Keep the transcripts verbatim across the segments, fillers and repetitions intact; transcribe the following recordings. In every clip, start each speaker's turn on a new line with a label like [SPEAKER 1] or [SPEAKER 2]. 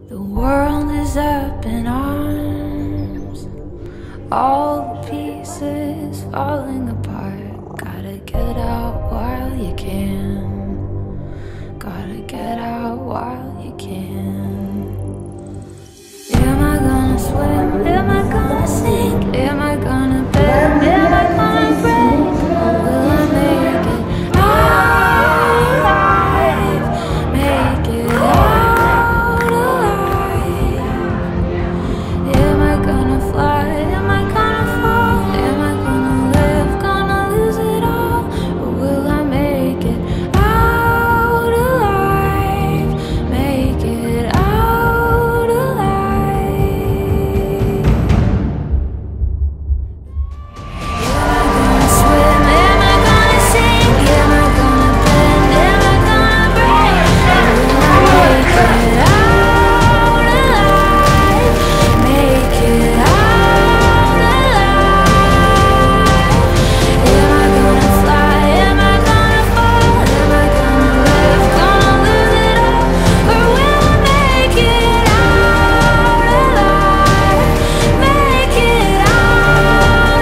[SPEAKER 1] The world is up in arms, all the pieces falling apart. Gotta get out while you can. Gotta get out while you can. Am I gonna swim? Am I gonna sink? Am I gonna bend? Am I gonna break? Or will I make it out alive? Make it out alive. Am I gonna fly? Am I gonna fall? Am I gonna live? Gonna lose it all? Or will I make it out alive? Make it out alive. Am I gonna swim? Am I gonna sink? Am I gonna bend? Am I gonna break? Or will I make it out alive? Make it out alive. Am I gonna fly? Am I gonna fall? Am I gonna live? Gonna lose it all? Or will I make it out alive? Make it out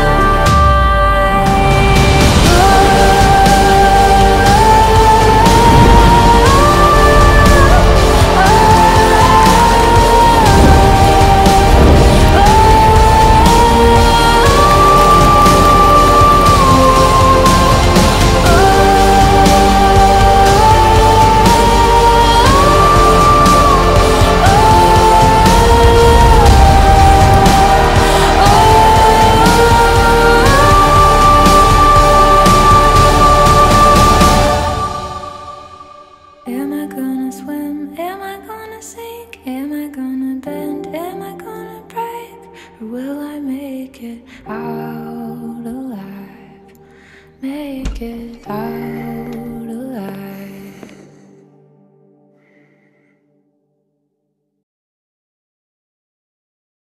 [SPEAKER 1] Am I gonna swim? Am I gonna sink? Am I gonna bend? Am I gonna break? Or will I make it out alive? Make it out